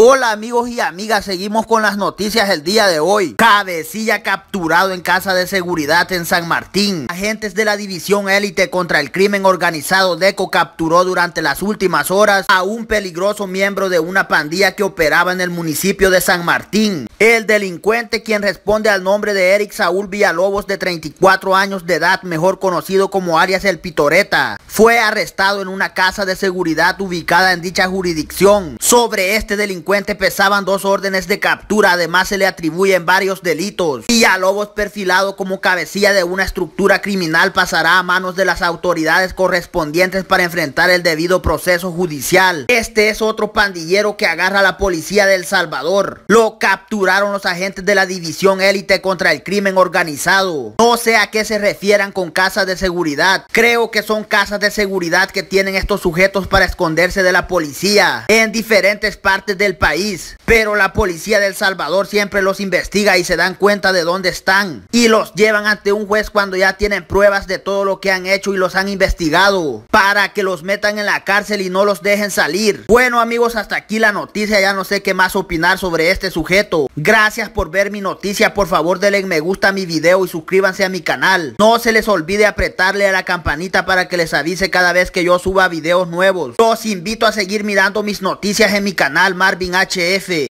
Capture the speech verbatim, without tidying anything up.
Hola amigos y amigas, seguimos con las noticias el día de hoy. Cabecilla capturado en casa de seguridad en San Martín. Agentes de la División Élite contra el Crimen Organizado DECO capturó durante las últimas horas a un peligroso miembro de una pandilla que operaba en el municipio de San Martín. El delincuente, quien responde al nombre de Eric Saúl Villalobos, de treinta y cuatro años de edad, mejor conocido como alias El Pitoreta, fue arrestado en una casa de seguridad ubicada en dicha jurisdicción. Sobre este delincuente pesaban dos órdenes de captura, además se le atribuyen varios delitos. Villalobos, perfilado como cabecilla de una estructura criminal, pasará a manos de las autoridades correspondientes para enfrentar el debido proceso judicial. Este es otro pandillero que agarra a la policía de El Salvador. Lo capturaron los agentes de la División Élite contra el Crimen Organizado. No sé a qué se refieran con casas de seguridad. Creo que son casas de seguridad que tienen estos sujetos para esconderse de la policía en diferentes partes del país, pero la policía de El Salvador siempre los investiga y se dan cuenta de dónde están y los llevan ante un juez cuando ya tienen pruebas de todo lo que han hecho y los han investigado, para que los metan en la cárcel y no los dejen salir. Bueno amigos, hasta aquí la noticia, ya no sé qué más opinar sobre este sujeto. Gracias por ver mi noticia, por favor denle me gusta a mi video y suscríbanse a mi canal. No se les olvide apretarle a la campanita para que les avise cada vez que yo suba videos nuevos. Los invito a seguir mirando mis noticias en mi canal Marvin H F.